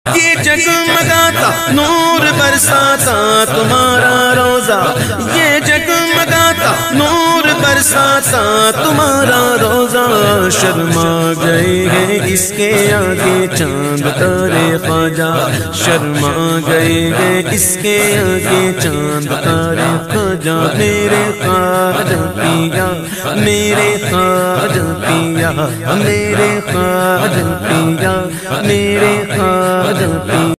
ये जगमगाता नूर बरसाता तुम्हारा रोजा, ये जगमगाता नूर बरसाता तुम्हारा रोजा। शर्मा गए हैं इसके आगे चांद तारे ख्वाजा, शर्मा गए हैं इसके आगे चांद तारे ख्वाजा। मेरे ख्वाजा पिया, मेरे ख्वाजा पिया, मेरे ख्वाजा पिया, मेरे ख्वाजा